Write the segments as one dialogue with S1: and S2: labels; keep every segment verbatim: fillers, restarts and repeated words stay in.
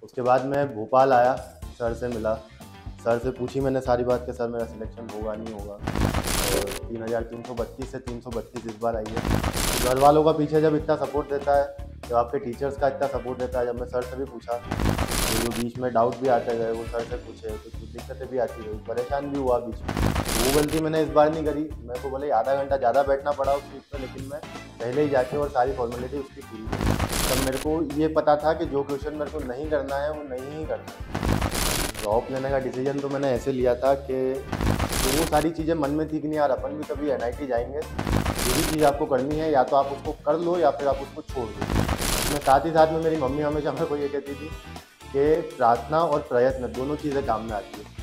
S1: उसके बाद मैं भोपाल आया, सर से मिला, सर से पूछी मैंने सारी बात कि सर मेरा सिलेक्शन होगा नहीं होगा, और तीन हज़ार तीन सौ बत्तीस से तीन सौ बत्तीस इस बार आई है। तो घर वालों का पीछे जब इतना सपोर्ट देता है, जब आपके टीचर्स का इतना सपोर्ट देता है, जब मैं सर से भी पूछा तो जो बीच में डाउट भी आते गए वो सर से पूछे, कुछ कुछ दिक्कतें भी आती गई, परेशान भी हुआ बीच में। तो वो गलती मैंने इस बार नहीं करी। मेरे को भले आधा घंटा ज़्यादा बैठना पड़ा उस चीज़ पर, लेकिन मैं पहले ही जाके और सारी फॉर्मेलिटी उसकी पूरी करी। तब मेरे को ये पता था कि जो क्वेश्चन मेरे को नहीं करना है वो नहीं ही करना है। ड्रॉप लेने का डिसीजन तो मैंने ऐसे लिया था कि तो वो सारी चीज़ें मन में थी कि नहीं यार अपन भी कभी एन आई टी जाएंगे, जो भी चीज़ आपको करनी है या तो आप उसको कर लो या फिर आप उसको छोड़ दो। मैं साथ ही साथ में मेरी मम्मी हमेशा मेरे को ये कहती थी कि प्रार्थना और प्रयत्न दोनों चीज़ें काम में आती है।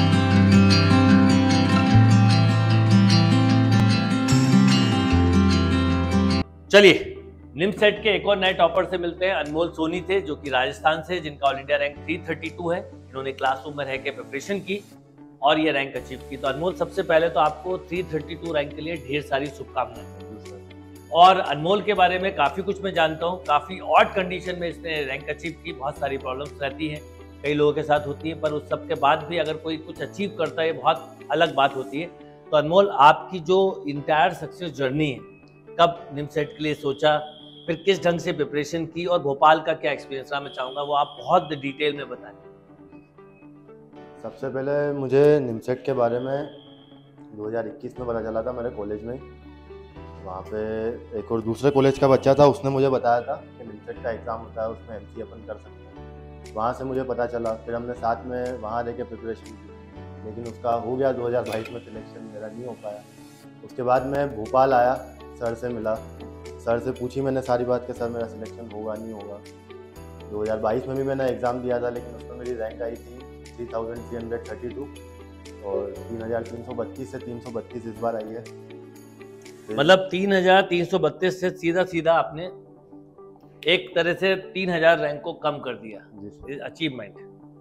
S2: चलिए निमसेट के एक और नए टॉपर से मिलते हैं। अनमोल सोनी थे जो कि राजस्थान से, जिनका ऑल इंडिया रैंक तीन सौ बत्तीस है। इन्होंने क्लासरूम में रह के प्रिपरेशन की और ये रैंक अचीव की। तो अनमोल, सबसे पहले तो आपको तीन सौ बत्तीस रैंक के लिए ढेर सारी शुभकामनाएं। और अनमोल के बारे में काफ़ी कुछ मैं जानता हूँ। काफ़ी ऑड कंडीशन में इसने रैंक अचीव की। बहुत सारी प्रॉब्लम्स रहती हैं, कई लोगों के साथ होती है, पर उस सब के बाद भी अगर कोई कुछ अचीव करता है बहुत अलग बात होती है। तो अनमोल, आपकी जो इंटायर सक्सेस जर्नी है, कब निमसेट के लिए सोचा, फिर किस ढंग से प्रिपरेशन की और भोपाल का क्या एक्सपीरियंस रहा, मैं चाहूँगा वो आप बहुत डिटेल में बताएं।
S1: सबसे पहले मुझे निमसेट के बारे में दो हज़ार इक्कीस में पता चला था मेरे कॉलेज में। वहाँ पे एक और दूसरे कॉलेज का बच्चा था, उसने मुझे बताया था कि निमसेट का एग्ज़ाम होता है, उसमें एम सी अपन कर सकते हैं। वहाँ से मुझे पता चला, फिर हमने साथ में वहाँ रह के प्रिपरेशन की, लेकिन उसका हो गया दो हज़ार बाईस में सिलेक्शन, मेरा नहीं हो पाया। उसके बाद मैं भोपाल आया, सर से मिला, सर से पूछी मैंने सारी बात कि सर मेरा सिलेक्शन होगा नहीं होगा। दो हज़ार बाईस में भी मैंने एग्ज़ाम दिया था, लेकिन उसमें मेरी रैंक आई थी three thousand three hundred thirty two, और तीन हज़ार तीन सौ बत्तीस से तीन सौ बत्तीस इस बार आई है।
S2: मतलब तीन हज़ार तीन सौ बत्तीस से सीधा सीधा आपने एक तरह से तीन हज़ार रैंक को कम कर दिया, अचीवमेंट।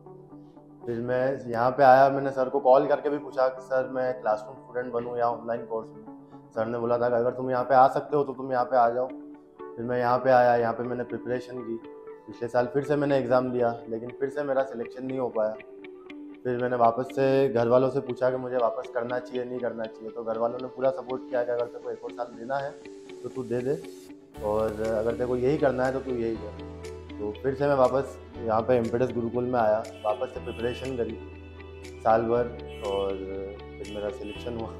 S1: फिर मैं यहाँ पे आया, मैंने सर को कॉल करके भी पूछा कि सर मैं क्लासरूम स्टूडेंट बनूँ या ऑनलाइन कोर्स में। सर ने बोला था कि अगर तुम यहाँ पे आ सकते हो तो तुम यहाँ पे आ जाओ। फिर मैं यहाँ पे आया, यहाँ पे मैंने प्रिपरेशन की। पिछले साल फिर से मैंने एग्ज़ाम दिया, लेकिन फिर से मेरा सिलेक्शन नहीं हो पाया। फिर मैंने वापस से घर वालों से पूछा कि मुझे वापस करना चाहिए नहीं करना चाहिए, तो घर वालों ने पूरा सपोर्ट किया कि अगर तेरे को एक और साल देना है तो तू दे दे, और अगर तेरे को यही करना है तो तू यही कर। तो फिर से मैं वापस यहाँ पे इम्पेडस गुरुकुल में आया, वापस से प्रिपरेशन करी साल भर, और फिर मेरा सिलेक्शन हुआ।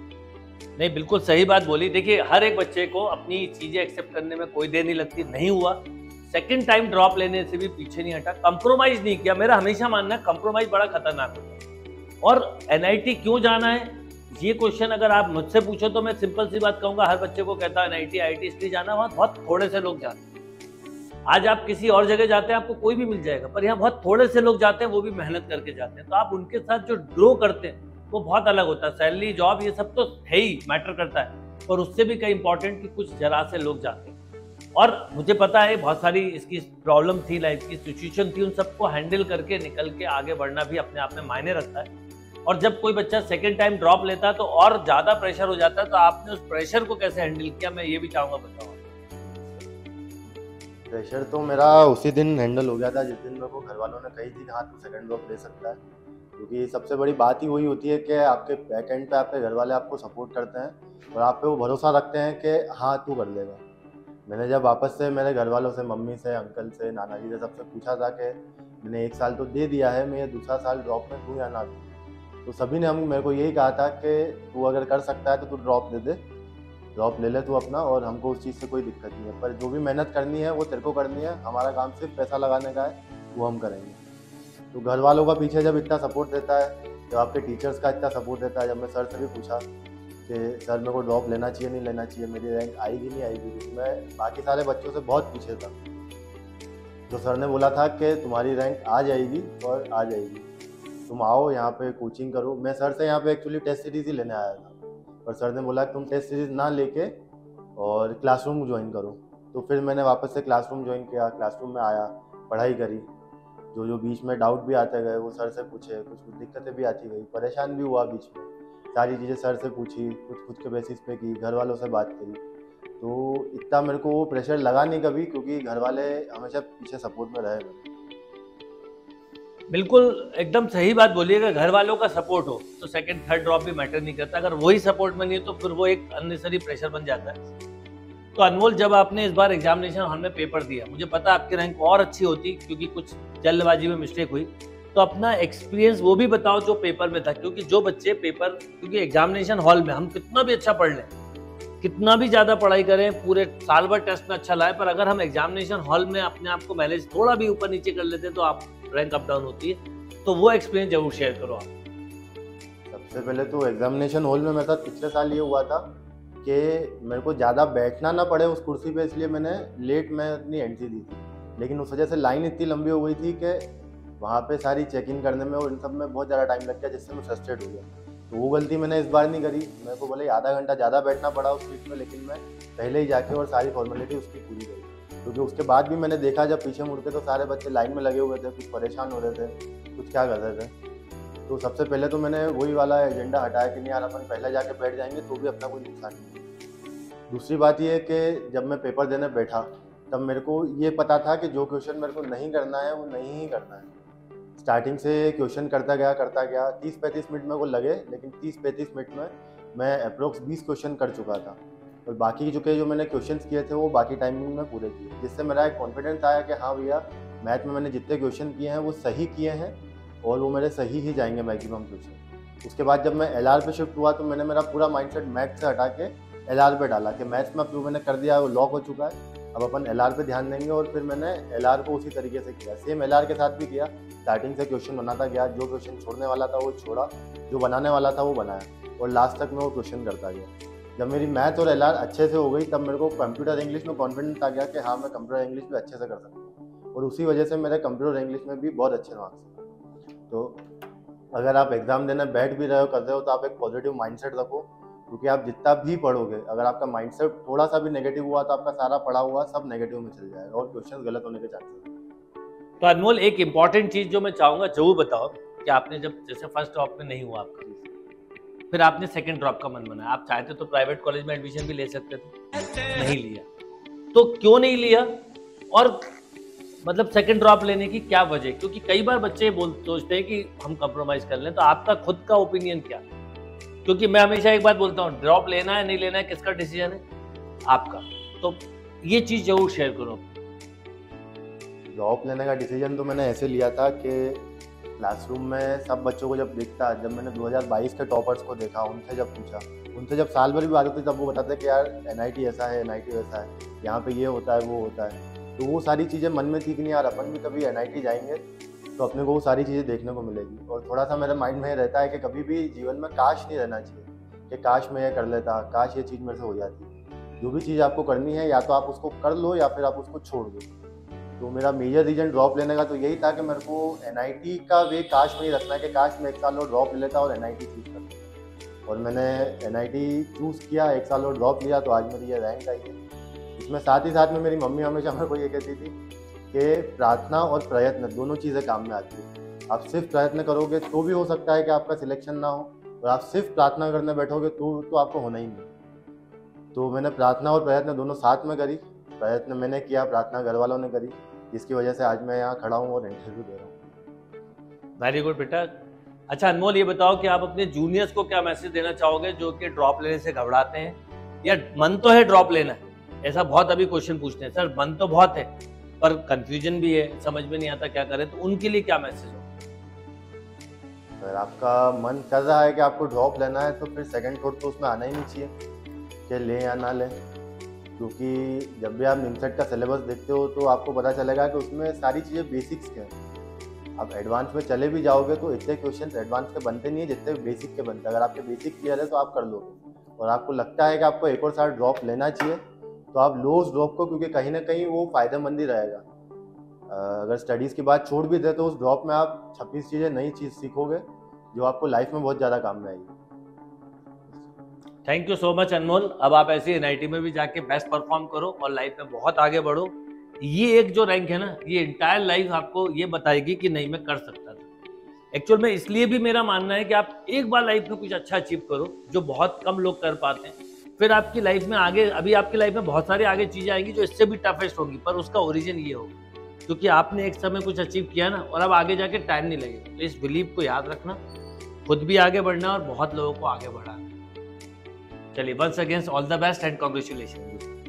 S2: नहीं, बिल्कुल सही बात बोली। देखिए, हर एक बच्चे को अपनी चीज़ें एक्सेप्ट करने में कोई देर नहीं लगती। नहीं हुआ, सेकंड टाइम ड्रॉप लेने से भी पीछे नहीं हटा, कंप्रोमाइज़ नहीं किया। मेरा हमेशा मानना है कंप्रोमाइज़ बड़ा खतरनाक होता है। और एन आई टी क्यों जाना है, ये क्वेश्चन अगर आप मुझसे पूछो तो मैं सिंपल सी बात कहूँगा, हर बच्चे को कहता है N I T I I T इसलिए जाना, वहाँ बहुत थोड़े से लोग जाते हैं। आज आप किसी और जगह जाते हैं, आपको कोई भी मिल जाएगा, पर यहाँ बहुत थोड़े से लोग जाते हैं, वो भी मेहनत करके जाते हैं। तो आप उनके साथ जो ग्रो करते हैं वो बहुत अलग होता है। सैलरी, जॉब, ये सब तो है ही, मैटर करता है, और उससे भी कई इंपॉर्टेंट कि कुछ जरा से लोग जाते हैं। और मुझे पता है बहुत सारी इसकी प्रॉब्लम थी, लाइफ की सिचुएशन थी, उन सबको हैंडल करके निकल के आगे बढ़ना भी अपने आप में मायने रखता है। और जब कोई बच्चा सेकेंड टाइम ड्रॉप लेता है तो और ज़्यादा प्रेशर हो जाता है। तो आपने उस प्रेशर को कैसे हैंडल किया, मैं ये भी चाहूँगा बताओ।
S1: प्रेशर तो मेरा उसी दिन हैंडल हो गया था जिस दिन मेरे को घर वालों ने कही थी कि हाँ तू सेकंड ड्रॉप ले सकता है, क्योंकि सबसे बड़ी बात ही वही होती है कि आपके बैक एंड पे आपके घर वाले आपको सपोर्ट करते हैं और आप पे वो भरोसा रखते हैं कि हाँ तू कर लेगा। मैंने जब वापस से मेरे घर वालों से, मम्मी से, अंकल से, नाना जी से, सबसे पूछा था कि मैंने एक साल तो दे दिया है, मैं ये दूसरा साल ड्रॉप में दूँ या ना दूँ, तो सभी ने हम मेरे को यही कहा था कि तू अगर कर सकता है तो तू ड्रॉप दे दे, ड्रॉप ले ले तू अपना, और हमको उस चीज़ से कोई दिक्कत नहीं है, पर जो भी मेहनत करनी है वो तेरे को करनी है, हमारा काम सिर्फ पैसा लगाने का है, वो हम करेंगे। तो घर वालों का पीछे जब इतना सपोर्ट देता है, जब आपके टीचर्स का इतना सपोर्ट देता है, जब मैं सर से भी पूछा कि सर मेरे को ड्रॉप लेना चाहिए नहीं लेना चाहिए, मेरी रैंक आएगी नहीं आएगी, क्योंकि मैं बाकी सारे बच्चों से बहुत पीछे था, तो सर ने बोला था कि तुम्हारी रैंक आ जाएगी और आ जाएगी, तुम आओ यहाँ पे कोचिंग करो। मैं सर से यहाँ पे एक्चुअली टेस्ट सीरीज ही लेने आया था, पर सर ने बोला कि तुम टेस्ट सीरीज ना लेके और क्लासरूम ज्वाइन करो। तो फिर मैंने वापस से क्लासरूम ज्वाइन किया, क्लासरूम में आया, पढ़ाई करी, जो जो बीच में डाउट भी आते गए वो सर से पूछे, कुछ कुछ दिक्कतें भी आती गई, परेशान भी हुआ बीच में, सारी चीज़ें सर से पूछी, कुछ खुद के बेसिस पे की, घर वालों से बात करी। तो इतना मेरे को वो प्रेशर लगा नहीं कभी, क्योंकि घर वाले हमेशा पीछे सपोर्ट में रहे मेरे।
S2: बिल्कुल एकदम सही बात बोलिएगा। घर वालों का सपोर्ट हो तो सेकंड थर्ड ड्रॉप भी मैटर नहीं करता, अगर वही सपोर्ट में नहीं है तो फिर वो एक अननेसेसरी प्रेशर बन जाता है। तो अनमोल, जब आपने इस बार एग्जामिनेशन हॉल में पेपर दिया, मुझे पता आपकी रैंक और अच्छी होती क्योंकि कुछ जल्दबाजी में मिस्टेक हुई, तो अपना एक्सपीरियंस वो भी बताओ जो पेपर में था। क्योंकि जो बच्चे पेपर, क्योंकि एग्जामिनेशन हॉल में हम कितना भी अच्छा पढ़ लें, कितना भी ज्यादा पढ़ाई करें, पूरे साल भर टेस्ट में अच्छा लाए, पर अगर हम एग्जामिनेशन हॉल में अपने आप को मैनेज थोड़ा भी ऊपर नीचे कर लेते हैं तो आप रैंक अप डाउन होती है। तो वो एक्सपीरियंस जरूर शेयर करो आप।
S1: सबसे पहले तो एग्जामिनेशन हॉल में मेरे साथ पिछले साल ये हुआ था कि मेरे को ज़्यादा बैठना ना पड़े उस कुर्सी पे, इसलिए मैंने लेट में अपनी एंट्री दी थी। लेकिन उस वजह से लाइन इतनी लंबी हो गई थी कि वहाँ पे सारी चेक इन करने में और इन सब में बहुत ज़्यादा टाइम लग गया, जिससे मैं फ्रस्ट्रेट हो गया। तो वो गलती मैंने इस बार नहीं करी। मेरे को भले आधा घंटा ज़्यादा बैठना पड़ा उस सीट में, लेकिन मैं पहले ही जाके और सारी फॉर्मेलिटी उसकी पूरी करी। क्योंकि उसके बाद भी मैंने देखा जब पीछे मुड़ के तो सारे बच्चे लाइन में लगे हुए थे, कुछ परेशान हो रहे थे, कुछ क्या कर रहे थे। तो सबसे पहले तो मैंने वही वाला एजेंडा हटाया कि नहीं यार, अपन पहले जाके बैठ जाएंगे तो भी अपना कोई नुकसान नहीं। दूसरी बात ये है कि जब मैं पेपर देने बैठा तब मेरे को ये पता था कि जो क्वेश्चन मेरे को नहीं करना है वो नहीं ही करना है। स्टार्टिंग से क्वेश्चन करता गया करता गया तीस पैंतीस मिनट मेरे को लगे, लेकिन तीस पैंतीस मिनट में मैं अप्रोक्स बीस क्वेश्चन कर चुका था। और बाकी जो के जो मैंने क्वेश्चंस किए थे वो बाकी टाइमिंग में पूरे किए, जिससे मेरा एक कॉन्फिडेंस आया कि हाँ भैया, मैथ में मैंने जितने क्वेश्चन किए हैं वो सही किए हैं और वो मेरे सही ही जाएंगे मैक्सिमम क्वेश्चन। उसके बाद जब मैं एल आर पे शिफ्ट हुआ तो मैंने मेरा पूरा माइंडसेट मैथ से हटा के एल आर पे डाला कि मैथ्स में जो मैंने कर दिया वो लॉक हो चुका है, अब अपन एल आर पे ध्यान देंगे। और फिर मैंने एल आर को उसी तरीके से किया, सेम एल आर के साथ भी किया। स्टार्टिंग से क्वेश्चन बनाता गया, जो क्वेश्चन छोड़ने वाला था वो छोड़ा, जो बनाने वाला था वो बनाया, और लास्ट तक मैं वो क्वेश्चन करता गया। जब मेरी मैथ और एल आर अच्छे से हो गई तब मेरे को कंप्यूटर इंग्लिश में कॉन्फिडेंस आ गया कि हाँ, मैं कंप्यूटर इंग्लिश भी अच्छे से कर सकता हूँ, और उसी वजह से मेरे कंप्यूटर इंग्लिश में भी बहुत अच्छे मार्क्स हैं। तो अगर आप एग्ज़ाम देने बैठ भी रहे हो कर रहे हो तो आप एक पॉजिटिव माइंडसेट रखो, क्योंकि आप जितना भी पढ़ोगे, अगर आपका माइंडसेट थोड़ा सा भी नेगेटिव हुआ तो आपका सारा पढ़ा हुआ सब नेगेटिव में चल जाएगा और क्वेश्चन गलत होने के चांसेस।
S2: तो अनमोल, एक इम्पॉर्टेंट चीज जो मैं चाहूंगा जरूर बताओ कि आपने जब जैसे फर्स्ट ड्रॉप में नहीं हुआ आपका, फिर आपने सेकंड ड्रॉप का मन बनाया, आप चाहते तो प्राइवेट कॉलेज में एडमिशन भी ले सकते थे, नहीं लिया, तो क्यों नहीं लिया? और मतलब सेकंड ड्रॉप लेने की क्या वजह? क्योंकि कई बार बच्चे बोल सोचते हैं कि हम कंप्रोमाइज कर लें, तो आपका खुद का ओपिनियन क्या? क्योंकि मैं हमेशा एक बात बोलता हूँ, ड्रॉप लेना है नहीं लेना है किसका डिसीजन है? आपका। तो ये चीज जरूर शेयर करो।
S1: ड्रॉप लेने का डिसीजन तो मैंने ऐसे लिया था कि क्लासरूम में सब बच्चों को जब देखता, जब मैंने दो हज़ार बाईस के टॉपर्स को देखा, उनसे जब पूछा, उनसे जब साल भर भी बात होती तब वो बताते कि यार एन आई टी ऐसा है, एन आई टी वैसा है, यहाँ पे ये होता है वो होता है। तो वो सारी चीज़ें मन में थी कि नहीं यार, अपन भी कभी एन आई टी जाएंगे तो अपने को वो सारी चीज़ें देखने को मिलेगी। और थोड़ा सा मेरे माइंड में रहता है कि कभी भी जीवन में काश नहीं रहना चाहिए कि काश मैं ये कर लेता, काश ये चीज़ मेरे से हो जाती। जो भी चीज़ आपको करनी है या तो आप उसको कर लो या फिर आप उसको छोड़ दो। तो मेरा मेजर रीजन ड्रॉप लेने का तो यही था कि मेरे को एन आई टी का वे काश में ही रखना है कि काश मैं एक साल और ड्रॉप ले लेता और एन आई टी चूज़ करता। और मैंने एन आई टी चूज़ किया, एक साल और ड्रॉप लिया, तो आज मेरी ये रैंक आई है। इसमें साथ ही साथ में मेरी मम्मी हमेशा मेरे को ये कहती थी कि प्रार्थना और प्रयत्न दोनों चीज़ें काम में आती है। आप सिर्फ प्रयत्न करोगे तो भी हो सकता है कि आपका सिलेक्शन ना हो, और आप सिर्फ प्रार्थना करने बैठोगे तो तो आपको होना ही नहीं। तो मैंने प्रार्थना और प्रयत्न दोनों साथ में करी। प्रयत्न मैंने किया, प्रार्थना घर वालों ने करी, जिसकी वजह से आज मैं यहाँ खड़ा हूँ और इंटरव्यू दे रहा हूँ।
S2: वेरी गुड बेटा। अच्छा अनमोल, ये बताओ कि आप अपने जूनियर्स को क्या मैसेज देना चाहोगे जो कि ड्रॉप लेने से घबराते हैं, या मन तो है ड्रॉप लेना है, ऐसा बहुत अभी क्वेश्चन पूछते हैं, सर मन तो बहुत है पर कंफ्यूजन भी है, समझ में नहीं आता क्या करें, तो उनके लिए क्या मैसेज हो?
S1: अगर आपका मन कर रहा है कि आपको ड्रॉप लेना है तो फिर सेकंड थॉट तो उसमें आना ही नहीं चाहिए कि ले या ना ले। क्योंकि जब भी आप निमसेट का सिलेबस देखते हो तो आपको पता चलेगा कि उसमें सारी चीज़ें बेसिक्स के हैं। आप एडवांस में चले भी जाओगे तो इतने क्वेश्चन एडवांस के बनते नहीं है जितने बेसिक के बनते हैं। अगर आपके बेसिक क्लियर है तो आप कर लोगे, और आपको लगता है कि आपको एक और साल ड्रॉप लेना चाहिए तो आप लो उस ड्रॉप को, क्योंकि कहीं ना कहीं वो फ़ायदेमंद ही रहेगा। अगर स्टडीज़ की बात छोड़ भी दे तो उस ड्रॉप में आप छब्बीस चीज़ें नई चीज़ सीखोगे जो आपको लाइफ में बहुत ज़्यादा काम में आएगी।
S2: Thank you so much Anmol. अब आप ऐसे एन आई टी में भी जाके बेस्ट परफॉर्म करो और लाइफ में बहुत आगे बढ़ो। ये एक जो रैंक है ना, ये इंटायर लाइफ आपको ये बताएगी कि नहीं मैं कर सकता था। एक्चुअल में इसलिए भी मेरा मानना है कि आप एक बार लाइफ में कुछ अच्छा अचीव करो जो बहुत कम लोग कर पाते हैं, फिर आपकी लाइफ में आगे, अभी आपकी लाइफ में बहुत सारी आगे चीजें आएंगी जो इससे भी टफेस्ट होंगी, पर उसका ओरिजिन ये होगा। क्योंकि आपने एक समय कुछ अचीव किया ना, और अब आगे जाके टाइम नहीं लगेगा। तो इस बिलीव को याद रखना, खुद भी आगे बढ़ना और बहुत लोगों को आगे बढ़ाना। चलिए, once again all the best and congratulation.